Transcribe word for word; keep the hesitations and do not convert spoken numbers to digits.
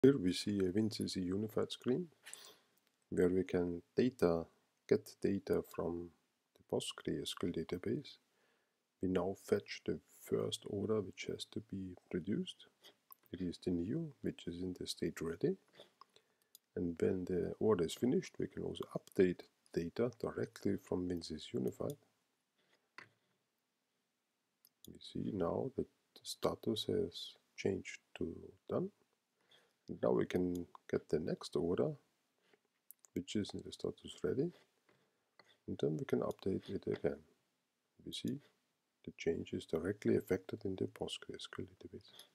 Here we see a WinCC Unified screen where we can data get data from the PostgreSQL database. We now fetch the first order which has to be produced. It is the new, which is in the state ready. And when the order is finished, we can also update data directly from WinCC Unified. We see now that the status has changed to done. And now we can get the next order, which is in the status ready, and then we can update it again. We see the change is directly affected in the PostgreSQL database.